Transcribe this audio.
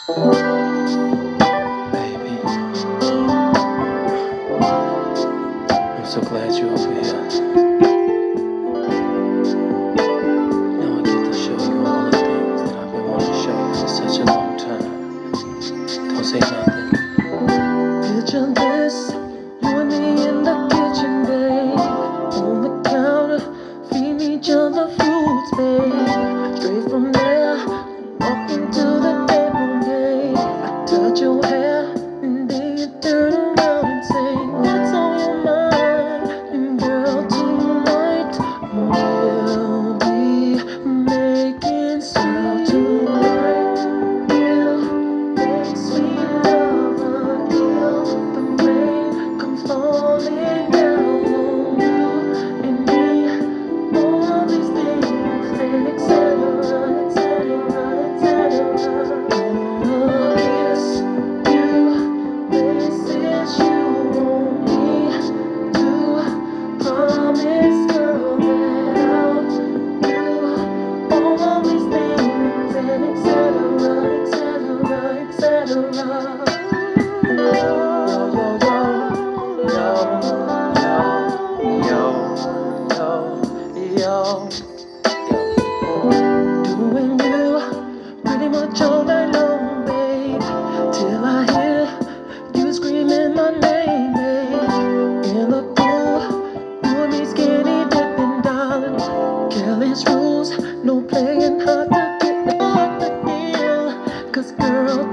Baby, I'm so glad you're over here. Now I get to show you all the things that I've been wanting to show you for such a long time. Don't say nothing. Picture this, you and me in the kitchen, babe. On the counter, feeding each other fruits, babe. Straight from there, walk into the bedroom, babe. I touch your hair, and then you turn around and say, "What's on your mind?" And girl, tonight we'll be making sweet tonight. We'll make sweet love until the rain comes falling down on you and me. All these things and etc. etc. etc. Gonna kiss you, places you want me to. Promise, girl, that I'll do all these things and etc. etc. etc. Yo, yo, yo, yo, yo, yo, yo. Doing you pretty much all night long, babe, till I hear you screaming my name, babe. In the pool, you and me skinny dipping, darling. Careless rules, no playing hard to get up the hill. 'Cause girl,